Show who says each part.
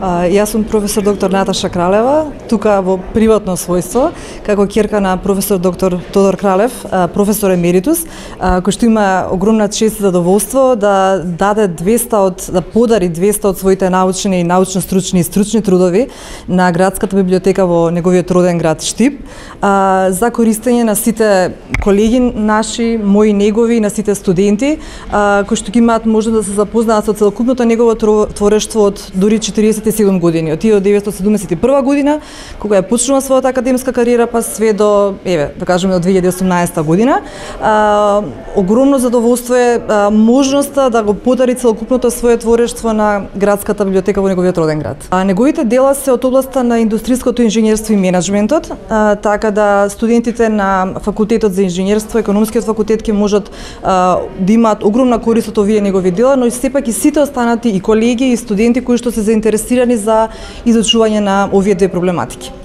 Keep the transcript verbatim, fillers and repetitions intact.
Speaker 1: Јас сум професор доктор Наташа Кралева, тука во приватно својство, како ќерка на професор доктор Тодор Кралев, професор емеритус, кој што има огромна чест и задоволство да даде двеста од да подари двеста од своите научни и научно-стручни и стручни трудови на градската библиотека во неговиот роден град Штип, за користење на сите колеги наши, мои негови, на сите студенти, кои што ги имаат можност да се запознаат со целокупното негово творештво од дури четириесет и седум години, од илјада деветстотини седумдесет и прва година, кога ја почнува својата академска кариера, па све до, еве, да кажеме, од две илјади и осумнаесета година. А, огромно задоволство е а, можноста да го подари целокупното свое творештво на градската библиотека во неговиот роден град. А, неговите дела се од областа на индустријското инженерство и менаџментот, а, така да студентите на факултетот за инженерство, економскиот факултет ќе можат а, да имаат огромна корист од овие негови дела, но и сепак и сите останати и колеги и студенти кои што се заинтересирани за изучување на овие две проблематики.